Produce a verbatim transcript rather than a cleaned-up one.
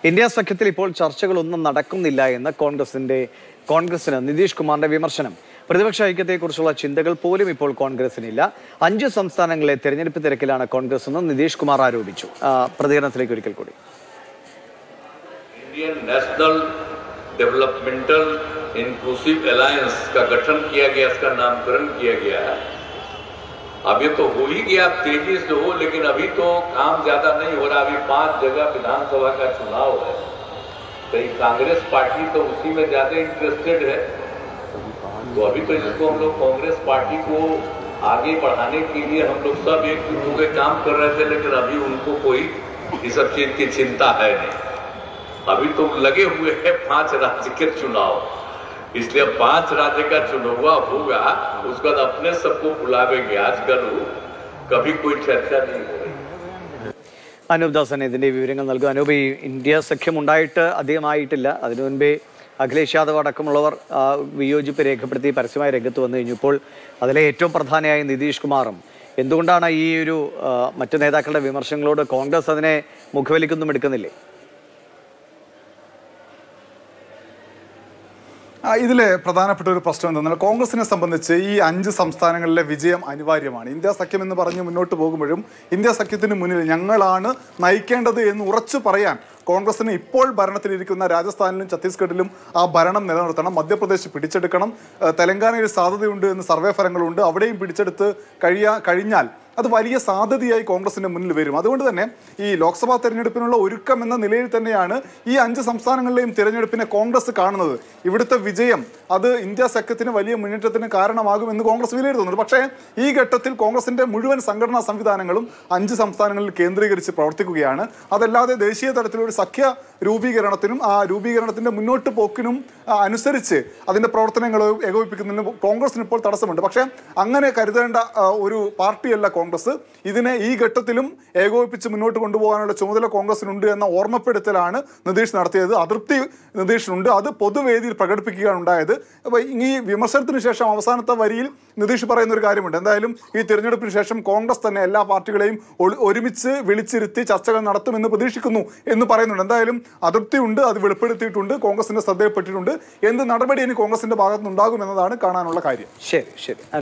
India സഖ്യത്തിൽ ഇപ്പോൾ ചർച്ചകളൊന്നും നടക്കുന്നില്ല എന്ന് കോൺഗ്രസിന്റെ കോൺഗ്രസിന് നിതീഷ് കുമാറിന്റെ വിമർശനം. പ്രതിപക്ഷ ഐക്യത്തെക്കുറിച്ചുള്ള ചിന്തകൾ പോലും ഇപ്പോൾ കോൺഗ്രസിനില്ല. അഞ്ച് സംസ്ഥാനങ്ങളിലെ തെരഞ്ഞെടുപ്പ് തിരക്കിലാണ് കോൺഗ്രസ് എന്ന് നിതീഷ് കുമാർ ആരോപിച്ചു. പ്രതികരണത്തിലേക്ക് ഒരിക്കൽ കൂടി. Indian National Developmental Inclusive Alliance का गठन किया गया, इसका नामकरण किया गया है। अभी तो हो ही गया, तेजी से हो, लेकिन अभी तो काम ज्यादा नहीं हो रहा। अभी पांच जगह विधानसभा का चुनाव है, तो कांग्रेस पार्टी तो उसी में ज्यादा इंटरेस्टेड है। तो अभी तो इसको हम लोग कांग्रेस पार्टी को आगे बढ़ाने के लिए हम लोग सब एक होकर काम कर रहे थे, लेकिन अभी उनको कोई इस सब चीज की चिंता है नहीं। अभी तो लगे हुए हैं पांच राज्य के चुनाव, इसलिए पांच राज्य का चुनाव होगा, उसके बाद अपने सबको बुलावेंगे। आजकल कभी कोई चर्चा नहीं हो रही। അനൂപ് ദാസൻ ഇതിന്റെ വിവരങ്ങൾ നൽകും. അനൂപ്, ഈ ഇന്ത്യ സഖ്യം ഉണ്ടായിട്ട് അധികമായിട്ടില്ല. അതിനു മുൻപേ അഖിലേഷ് യാദവ് അടക്കമുള്ളവർ വിയോജിപ്പ് രേഖപ്പെടുത്തി പരസ്യമായി രംഗത്ത് വന്നു കഴിഞ്ഞു. ഇപ്പോൾ അതിലെ ഏറ്റവും പ്രധാനിയായ നിതീഷ് കുമാറും എന്തുകൊണ്ടാണ് ഈ ഒരു മറ്റു നേതാക്കളുടെ വിമർശനങ്ങളോട് കോൺഗ്രസ് അതിനെ മുഖവിലിക്കൊന്നും എടുക്കുന്നില്ലേ? ഇതിലെ പ്രധാനപ്പെട്ട ഒരു പ്രശ്നം എന്തെന്നാൽ കോൺഗ്രസിനെ സംബന്ധിച്ച് ഈ അഞ്ച് സംസ്ഥാനങ്ങളിലെ വിജയം അനിവാര്യമാണ്. ഇന്ത്യ സഖ്യം എന്ന് പറഞ്ഞ് മുന്നോട്ട് പോകുമ്പോഴും ഇന്ത്യ സഖ്യത്തിന് മുന്നിൽ ഞങ്ങളാണ് നയിക്കേണ്ടത് എന്ന് ഉറച്ചു പറയാൻ കോൺഗ്രസിന് ഇപ്പോൾ ഭരണത്തിലിരിക്കുന്ന രാജസ്ഥാനിലും ഛത്തീസ്ഗഡിലും ആ ഭരണം നിലനിർത്തണം. മധ്യപ്രദേശ് പിടിച്ചെടുക്കണം. തെലങ്കാനയിൽ സാധ്യതയുണ്ട് എന്ന് സർവേ ഫലങ്ങളുണ്ട്. അവിടെയും പിടിച്ചെടുത്ത് കഴിയാ കഴിഞ്ഞാൽ അത് വലിയ സാധ്യതയായി കോൺഗ്രസിന്റെ മുന്നിൽ വരും. അതുകൊണ്ട് തന്നെ ഈ ലോക്സഭാ തെരഞ്ഞെടുപ്പിനുള്ള ഒരുക്കം എന്ന നിലയിൽ തന്നെയാണ് ഈ അഞ്ച് സംസ്ഥാനങ്ങളിലെയും തിരഞ്ഞെടുപ്പിനെ കോൺഗ്രസ് കാണുന്നത്. ഇവിടുത്തെ വിജയം അത് ഇന്ത്യ സഖ്യത്തിന് വലിയ മുന്നേറ്റത്തിന് കാരണമാകുമെന്ന് കോൺഗ്രസ് വിലയിരുത്തുന്നുണ്ട്. പക്ഷേ ഈ ഘട്ടത്തിൽ കോൺഗ്രസിന്റെ മുഴുവൻ സംഘടനാ സംവിധാനങ്ങളും അഞ്ച് സംസ്ഥാനങ്ങളിൽ കേന്ദ്രീകരിച്ച് പ്രവർത്തിക്കുകയാണ്. അതല്ലാതെ ദേശീയ തലത്തിലൊരു സഖ്യ രൂപീകരണത്തിനും ആ രൂപീകരണത്തിന്റെ മുന്നോട്ട് പോക്കിനും അനുസരിച്ച് അതിന്റെ പ്രവർത്തനങ്ങൾ ഏകോപിപ്പിക്കുന്നതിന് കോൺഗ്രസിന് ഇപ്പോൾ തടസ്സമുണ്ട്. പക്ഷേ അങ്ങനെ കരുതേണ്ട ഒരു പാർട്ടിയല്ല കോൺഗ്രസ്. ഇതിനെ ഈ ഘട്ടത്തിലും ഏകോപിപ്പിച്ച് മുന്നോട്ട് കൊണ്ടുപോകാനുള്ള ചുമതല കോൺഗ്രസിനുണ്ട് എന്ന ഓർമ്മപ്പെടുത്തലാണ് നിതീഷ് നടത്തിയത്. അതൃപ്തി നിതീഷിനുണ്ട്, അത് പൊതുവേദിയിൽ പ്രകടിപ്പിക്കുകയാണ് ഉണ്ടായത്. അപ്പോൾ ഈ വിമർശനത്തിന് ശേഷം അവസാനത്തെ വരിയിൽ നിതീഷ് പറയുന്ന ഒരു കാര്യമുണ്ട്. എന്തായാലും ഈ തിരഞ്ഞെടുപ്പിന് ശേഷം കോൺഗ്രസ് തന്നെ എല്ലാ പാർട്ടികളെയും ഒരുമിച്ച് വിളിച്ചിരുത്തി ചർച്ചകൾ നടത്തുമെന്ന് പ്രതീക്ഷിക്കുന്നു എന്ന് പറയുന്നുണ്ട്. എന്തായാലും അതൃപ്തിയുണ്ട്, അത് വെളിപ്പെടുത്തിയിട്ടുണ്ട്, കോൺഗ്രസിന്റെ ശ്രദ്ധയിൽപ്പെട്ടിട്ടുണ്ട്. എന്ത് നടപടി ഇനി കോൺഗ്രസിന്റെ ഭാഗത്തുനിന്നുണ്ടാകും എന്നതാണ് കാണാനുള്ള കാര്യം. ശരി ശരി